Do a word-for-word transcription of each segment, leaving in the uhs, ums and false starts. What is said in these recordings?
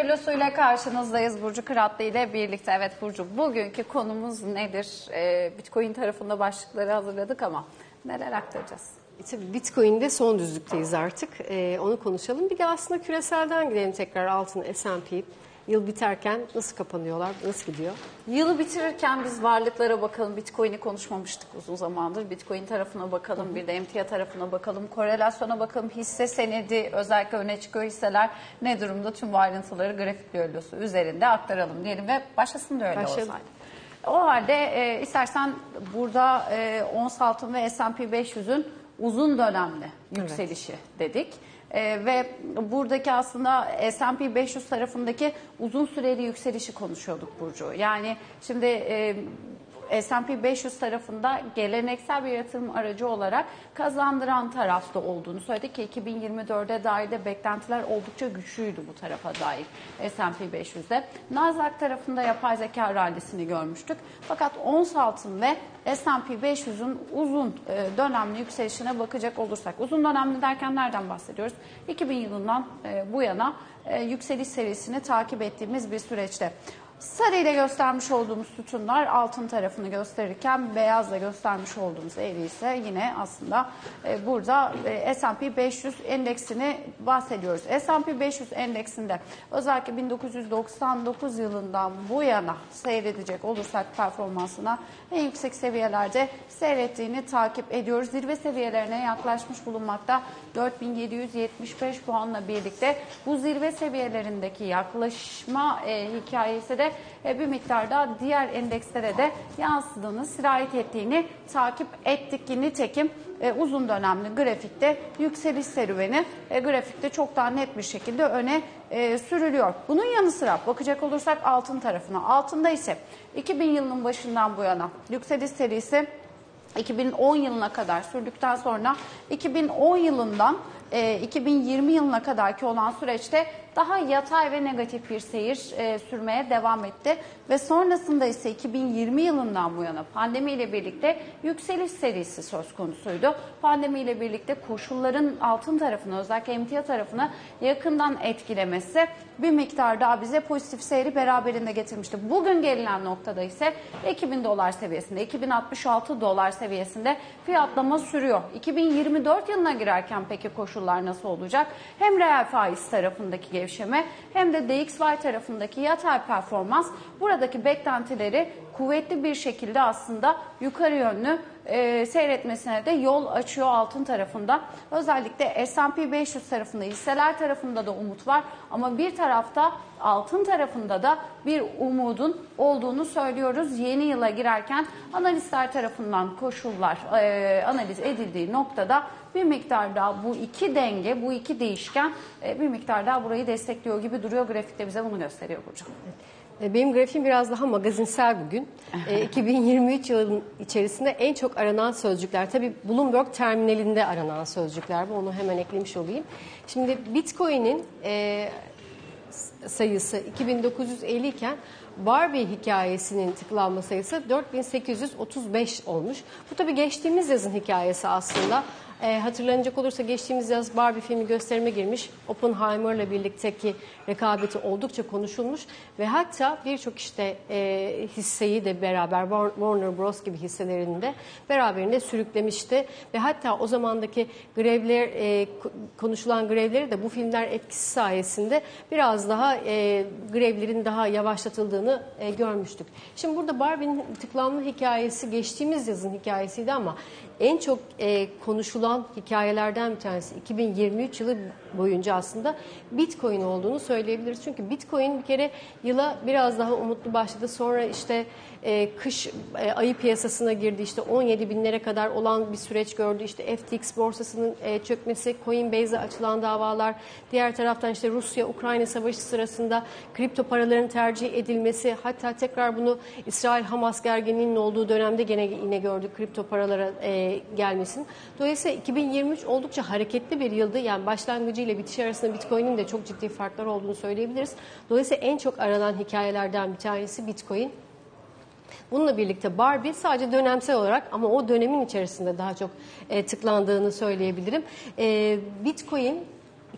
düellosuyla karşınızdayız Burcu Kıratlı ile birlikte. Evet Burcu, bugünkü konumuz nedir? Ee, Bitcoin tarafında başlıkları hazırladık ama neler aktaracağız? E tabii Bitcoin'de son düzlükteyiz artık. Ee, onu konuşalım. Bir de aslında küreselden gidelim tekrar altın S and P. Yıl biterken nasıl kapanıyorlar, nasıl gidiyor? Yılı bitirirken biz varlıklara bakalım. Bitcoin'i konuşmamıştık uzun zamandır. Bitcoin tarafına bakalım, hı hı. bir de emtia tarafına bakalım. Korelasyona bakalım. Hisse senedi özellikle öne çıkıyor hisseler ne durumda? Tüm bu ayrıntıları grafik düellosu üzerinde aktaralım diyelim ve başlasın düello olsaydı. O halde e, istersen burada e, ons altın ve S and P beş yüzün uzun dönemli yükselişi evet. dedik. Ee, ve buradaki aslında S and P beş yüz tarafındaki uzun süreli yükselişi konuşuyorduk Burcu. Yani şimdi e, S and P beş yüz tarafında geleneksel bir yatırım aracı olarak kazandıran tarafta olduğunu söyledik ki iki bin yirmi dörde dair de beklentiler oldukça güçlüydü bu tarafa dair S and P beş yüzde. Nasdaq tarafında yapay zeka rallisini görmüştük. Fakat ons altın ve S and P beş yüzün uzun dönemli yükselişine bakacak olursak, uzun dönemli derken nereden bahsediyoruz? iki bin yılından bu yana yükseliş serisini takip ettiğimiz bir süreçte. Sarı ile göstermiş olduğumuz sütunlar altın tarafını gösterirken beyazla göstermiş olduğumuz eğri ise yine aslında e, burada e, S and P beş yüz endeksini bahsediyoruz. S and P beş yüz endeksinde özellikle bin dokuz yüz doksan dokuz yılından bu yana seyredecek olursak performansına en yüksek seviyelerde seyrettiğini takip ediyoruz. Zirve seviyelerine yaklaşmış bulunmakta dört bin yedi yüz yetmiş beş puanla birlikte bu zirve seviyelerindeki yaklaşma e, hikayesi de bir miktarda diğer endekslere de yansıdığını, sirayet ettiğini takip ettik. Nitekim e, uzun dönemli grafikte yükseliş serüveni e, grafikte çok daha net bir şekilde öne e, sürülüyor. Bunun yanı sıra bakacak olursak altın tarafına. Altında ise iki bin yılının başından bu yana yükseliş serisi iki bin on yılına kadar sürdükten sonra iki bin on yılından e, iki bin yirmi yılına kadarki olan süreçte daha yatay ve negatif bir seyir e, sürmeye devam etti. Ve sonrasında ise iki bin yirmi yılından bu yana pandemiyle birlikte yükseliş serisi söz konusuydu. Pandemiyle birlikte koşulların altın tarafını, özellikle emtia tarafını yakından etkilemesi bir miktar daha bize pozitif seyri beraberinde getirmişti. Bugün gelinen noktada ise iki bin dolar seviyesinde, iki bin altmış altı dolar seviyesinde fiyatlama sürüyor. iki bin yirmi dört yılına girerken peki koşullar nasıl olacak? Hem reel faiz tarafındaki gevşeme hem de D X Y tarafındaki yatay performans buradaki beklentileri kuvvetli bir şekilde aslında yukarı yönlü e, seyretmesine de yol açıyor altın tarafında. Özellikle S and P beş yüz tarafında, hisseler tarafında da umut var ama bir tarafta altın tarafında da bir umudun olduğunu söylüyoruz. Yeni yıla girerken analistler tarafından koşullar e, analiz edildiği noktada bir miktar daha bu iki denge, bu iki değişken e, bir miktar daha burayı destekliyor gibi duruyor. Grafikte bize bunu gösteriyor Burcu. Benim grafiğim biraz daha magazinsel bugün. e, iki bin yirmi üç yılının içerisinde en çok aranan sözcükler, tabii Bloomberg terminalinde aranan sözcükler bu, onu hemen eklemiş olayım. Şimdi Bitcoin'in e, sayısı iki bin dokuz yüz elli iken Barbie hikayesinin tıklanma sayısı dört bin sekiz yüz otuz beş olmuş. Bu tabii geçtiğimiz yazın hikayesi aslında. E, hatırlanacak olursa geçtiğimiz yaz Barbie filmi gösterime girmiş. Oppenheimer'la birlikteki rekabeti oldukça konuşulmuş ve hatta birçok işte e, hisseyi de beraber Warner Bros gibi hisselerini de beraberinde sürüklemişti ve hatta o zamandaki grevler e, konuşulan grevleri de bu filmler etkisi sayesinde biraz daha e, grevlerin daha yavaşlatıldığını e, görmüştük. Şimdi burada Barbie'nin tıklanma hikayesi geçtiğimiz yazın hikayesiydi ama en çok e, konuşulan hikayelerden bir tanesi iki bin yirmi üç yılı boyunca aslında Bitcoin olduğunu söyleyebiliriz. Çünkü Bitcoin bir kere yıla biraz daha umutlu başladı. Sonra işte e, kış e, ayı piyasasına girdi. İşte on yedi binlere kadar olan bir süreç gördü. İşte F T X borsasının e, çökmesi, Coinbase'e açılan davalar, diğer taraftan işte Rusya-Ukrayna savaşı sırasında kripto paraların tercih edilmesi, hatta tekrar bunu İsrail-Hamas gerginliğinin olduğu dönemde gene yine gördük kripto paralara e, gelmesini. Dolayısıyla iki bin yirmi üç oldukça hareketli bir yıldı. Yani başlangıcı ile bitişi arasında Bitcoin'in de çok ciddi farklar olduğunu söyleyebiliriz. Dolayısıyla en çok aranan hikayelerden bir tanesi Bitcoin. Bununla birlikte Barbie sadece dönemsel olarak ama o dönemin içerisinde daha çok e, tıklandığını söyleyebilirim. E, Bitcoin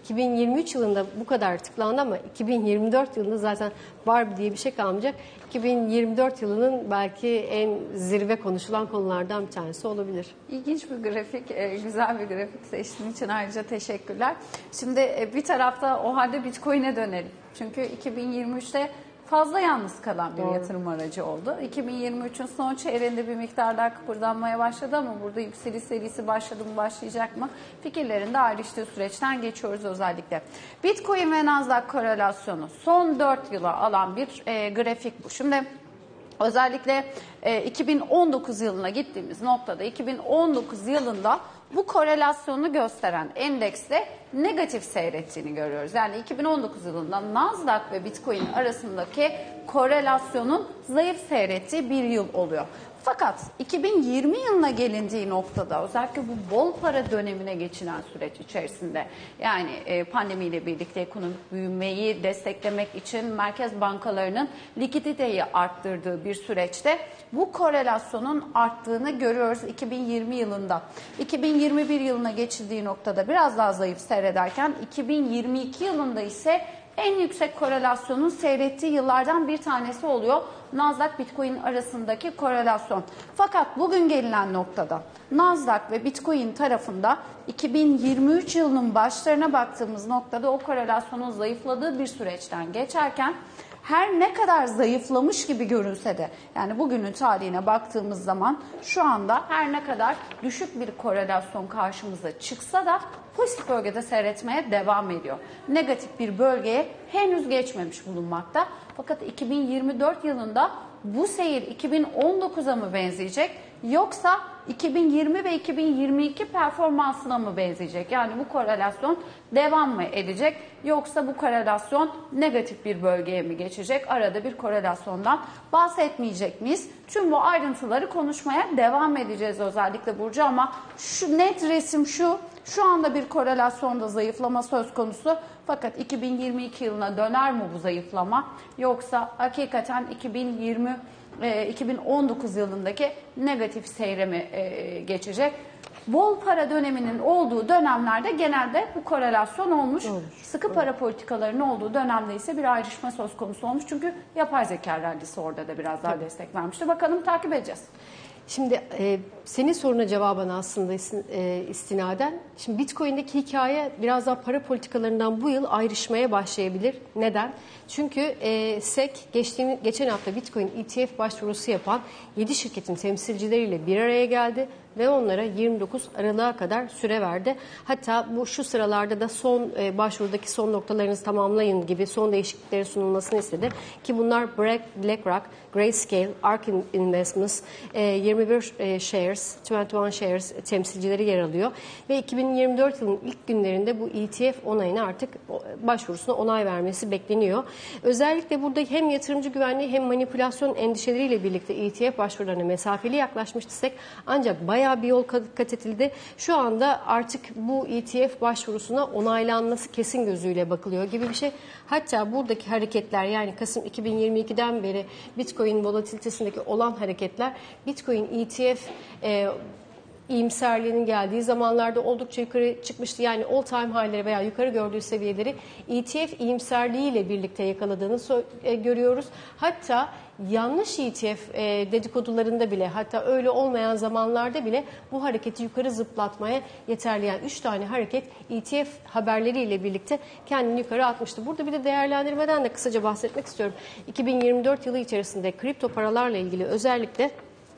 iki bin yirmi üç yılında bu kadar tıklandı ama iki bin yirmi dört yılında zaten Barbie diye bir şey kalmayacak. iki bin yirmi dört yılının belki en zirve konuşulan konulardan bir tanesi olabilir. İlginç bir grafik, e, güzel bir grafik seçtiğin için ayrıca teşekkürler. Şimdi e, bir tarafta o halde Bitcoin'e dönelim. Çünkü iki bin yirmi üçte fazla yalnız kalan bir Doğru. yatırım aracı oldu. iki bin yirmi üçün son çeyreğinde bir miktarlar kıpırdanmaya başladı ama burada yükseliş serisi başladı mı, başlayacak mı? Fikirlerin de ayrıştığı süreçten geçiyoruz özellikle. Bitcoin ve Nasdaq korelasyonu son dört yıla alan bir e, grafik bu. Şimdi özellikle e, iki bin on dokuz yılına gittiğimiz noktada iki bin on dokuz yılında bu korelasyonu gösteren endekste negatif seyrettiğini görüyoruz. Yani iki bin on dokuz yılında Nasdaq ve Bitcoin arasındaki korelasyonun zayıf seyrettiği bir yıl oluyor. Fakat iki bin yirmi yılına gelindiği noktada özellikle bu bol para dönemine geçilen süreç içerisinde yani pandemiyle birlikte ekonomik büyümeyi desteklemek için merkez bankalarının likiditeyi arttırdığı bir süreçte bu korelasyonun arttığını görüyoruz iki bin yirmi yılında. iki bin yirmi bir yılına geçildiği noktada biraz daha zayıf seyrederken iki bin yirmi iki yılında ise en yüksek korelasyonun seyrettiği yıllardan bir tanesi oluyor Nasdaq Bitcoin arasındaki korelasyon. Fakat bugün gelinen noktada Nasdaq ve Bitcoin tarafında iki bin yirmi üç yılının başlarına baktığımız noktada o korelasyonun zayıfladığı bir süreçten geçerken her ne kadar zayıflamış gibi görünse de yani bugünün tarihine baktığımız zaman şu anda her ne kadar düşük bir korelasyon karşımıza çıksa da pozitif bölgede seyretmeye devam ediyor. Negatif bir bölgeye henüz geçmemiş bulunmakta. Fakat iki bin yirmi dört yılında bu seyir iki bin on dokuza mı benzeyecek yoksa iki bin yirmi ve iki bin yirmi iki performansına mı benzeyecek? Yani bu korelasyon devam mı edecek yoksa bu korelasyon negatif bir bölgeye mi geçecek? Arada bir korelasyondan bahsetmeyecek miyiz? Tüm bu ayrıntıları konuşmaya devam edeceğiz özellikle Burcu ama şu net resim şu. Şu anda bir korelasyonda zayıflama söz konusu fakat iki bin yirmi iki yılına döner mi bu zayıflama yoksa hakikaten iki bin yirmi iki bin on dokuz yılındaki negatif seyre mi geçecek? Bol para döneminin olduğu dönemlerde genelde bu korelasyon olmuş. Olur. Sıkı para politikalarının olduğu dönemde ise bir ayrışma söz konusu olmuş. Çünkü yapay zeka rallisi orada da biraz daha Tabii. destek vermişti. Bakalım takip edeceğiz. Şimdi e, senin soruna cevaben aslında e, istinaden, şimdi Bitcoin'deki hikaye biraz daha para politikalarından bu yıl ayrışmaya başlayabilir. Neden? Çünkü e, S E C geçtiğimiz, geçen hafta Bitcoin E T F başvurusu yapan yedi şirketin temsilcileriyle bir araya geldi ve onlara yirmi dokuz Aralık'a kadar süre verdi. Hatta bu şu sıralarda da son e, başvurudaki son noktalarınızı tamamlayın gibi son değişikliklerin sunulmasını istedi. Ki bunlar BlackRock, Grayscale, Ark Investments, e, yirmi bir e, Shares, yirmi bir Shares temsilcileri yer alıyor. Ve iki bin yirmi dört yılının ilk günlerinde bu E T F onayına artık başvurusuna onay vermesi bekleniyor. Özellikle burada hem yatırımcı güvenliği hem manipülasyon endişeleriyle birlikte E T F başvurularına mesafeli yaklaşmıştı S E C ancak bayağı bir yol kat edildi. Şu anda artık bu E T F başvurusuna onaylanması kesin gözüyle bakılıyor gibi bir şey. Hatta buradaki hareketler yani Kasım iki bin yirmi iki'den beri Bitcoin volatilitesindeki olan hareketler Bitcoin E T F e, iyimserliğinin geldiği zamanlarda oldukça yukarı çıkmıştı. Yani all time high'leri veya yukarı gördüğü seviyeleri E T F iyimserliğiyle birlikte yakaladığını e, görüyoruz. Hatta yanlış E T F e, dedikodularında bile hatta öyle olmayan zamanlarda bile bu hareketi yukarı zıplatmaya yeterli. Yani üç tane hareket E T F haberleriyle birlikte kendini yukarı atmıştı. Burada bir de değerlendirmeden de kısaca bahsetmek istiyorum. iki bin yirmi dört yılı içerisinde kripto paralarla ilgili özellikle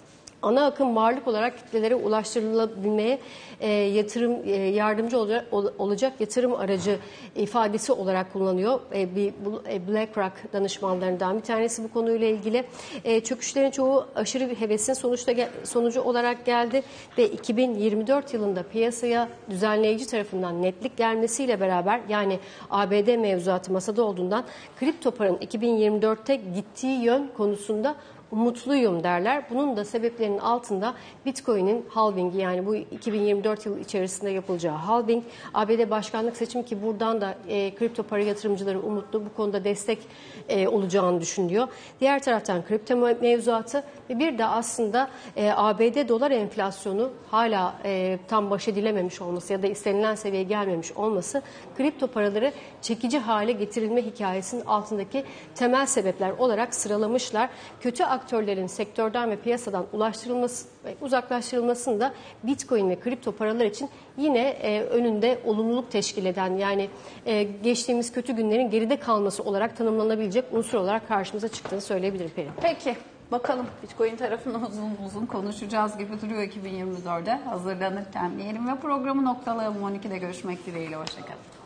ana akım varlık olarak kitlelere ulaştırılabilmeye e, yatırım e, yardımcı olacak, ol, olacak yatırım aracı ifadesi olarak kullanıyor. E, bir e, BlackRock danışmanlarından bir tanesi bu konuyla ilgili. E, çöküşlerin çoğu aşırı bir hevesin sonuçta sonucu olarak geldi ve iki bin yirmi dört yılında piyasaya düzenleyici tarafından netlik gelmesiyle beraber yani A B D mevzuatı masada olduğundan kripto paranın iki bin yirmi dörtte gittiği yön konusunda umutluyum derler. Bunun da sebeplerinin altında Bitcoin'in halvingi, yani bu iki bin yirmi dört yılı içerisinde yapılacağı halving, A B D başkanlık seçimi ki buradan da e, kripto para yatırımcıları umutlu, bu konuda destek e, olacağını düşünüyor. Diğer taraftan kripto mevzuatı ve bir de aslında e, A B D dolar enflasyonu hala e, tam baş edilememiş olması ya da istenilen seviyeye gelmemiş olması kripto paraları çekici hale getirilme hikayesinin altındaki temel sebepler olarak sıralamışlar. Kötü aktörlerin sektörden ve piyasadan ulaştırılması ve uzaklaştırılmasını da Bitcoin ve kripto paralar için yine e, önünde olumluluk teşkil eden, yani e, geçtiğimiz kötü günlerin geride kalması olarak tanımlanabilecek unsur olarak karşımıza çıktığını söyleyebilirim Peri. Peki. Bakalım Bitcoin tarafını uzun uzun konuşacağız gibi duruyor iki bin yirmi dörde hazırlanırken diyelim ve programı noktalayalım. on ikide görüşmek dileğiyle. Hoşçakalın.